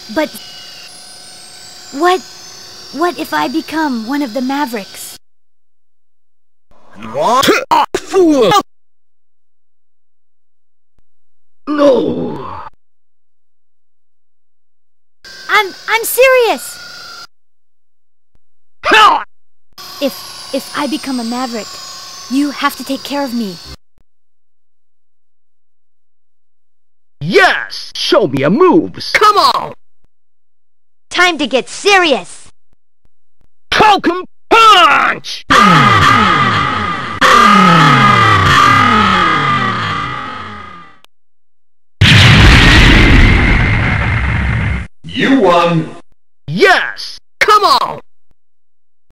But what if I become one of the Mavericks? What? Fool! No! I'm serious! If I become a Maverick, you have to take care of me. Yes! Show me your moves! Come on! Time to get serious! Falcon punch!